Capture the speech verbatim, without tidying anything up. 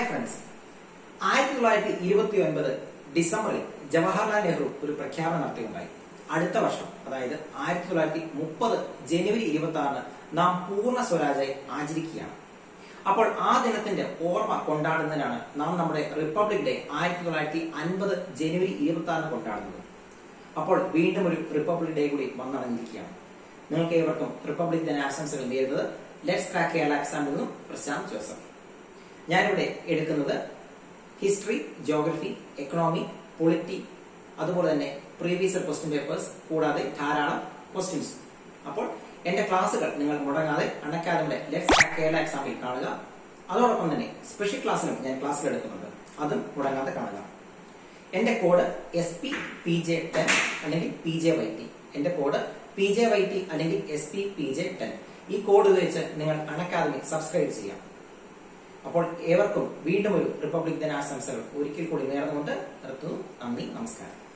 Hi friends, ആയിരത്തി തൊള്ളായിരത്തി ഇരുപത്തി ഒൻപത് ഡിസംബറിൽ ജവഹർലാൽ നെഹ്റു ഒരു പ്രഖ്യാപനം നടത്തിയുണ്ടായി. അടുത്ത വർഷം, അതായത് ആയിരത്തി തൊള്ളായിരത്തി മുപ്പത് ജനുവരി ഇരുപത്തി ആറിന് നാം പൂർണ്ണ സ്വരാജായി ആചരിക്കുകയാണ്. അപ്പോൾ ആ ദിനത്തിന്റെ ഓർമ്മ കൊണ്ടാടുന്നതിനാണ് നാം നമ്മുടെ റിപ്പബ്ലിക് ഡേ ആയിരത്തി തൊള്ളായിരത്തി അൻപത് ജനുവരി ഇരുപത്തി ആറിന് കൊണ്ടാടുന്നത്. അപ്പോൾ വീണ്ടും ഒരു റിപ്പബ്ലിക് ഡേ കൂടി വന്നടഞ്ഞിരിക്കുകയാണ്. നിങ്ങൾക്ക് ഏവർക്കും റിപ്പബ്ലിക് ദിന ആശംസകൾ നേരുന്നത് ലെറ്റ്സ് ക്രാക്ക് കേരള എക്സാമിൽ നിന്നും പ്രശാന്ത് ജോസഫ്. ഞാനിവിടെ എടുക്കുന്നത് ഹിസ്റ്ററി, ജോഗ്രഫി, എക്കണോമി, പൊളിറ്റി, അതുപോലെ തന്നെ പ്രീവിയസ് ക്വസ്റ്റ്യൻ പേപ്പേഴ്സ്, കൂടാതെ ധാരാളം ക്വസ്റ്റ്യൻസ്. അപ്പോൾ എന്റെ ക്ലാസ്സുകൾ നിങ്ങൾ മുടങ്ങാതെ അൺഅക്കാദമിയുടെ ലെറ്റ്സ് ക്രാക്ക് കേരള എക്സാമിൽ കാണുക. അതോടൊപ്പം തന്നെ സ്പെഷ്യൽ ക്ലാസ്സിലും ഞാൻ ക്ലാസ്സുകൾ എടുക്കുന്നുണ്ട്, അതും മുടങ്ങാതെ കാണുക. എന്റെ code S P P J ten അല്ലെങ്കിൽ പി ജെ വൈ ടി. എന്റെ code P J Y T അല്ലെങ്കിൽ S P P J ten. ഈ കോഡ് ഉപയോഗിച്ച് നിങ്ങൾ അൺഅക്കാദമി സബ്സ്ക്രൈബ് ചെയ്യാം. അപ്പോൾ ഏവർക്കും വീണ്ടും ഒരു റിപ്പബ്ലിക് ദിനാശംസകൾ ഒരിക്കൽ കൂടി നേർന്നുകൊണ്ട് നിർത്തുന്നു. നന്ദി, നമസ്കാരം.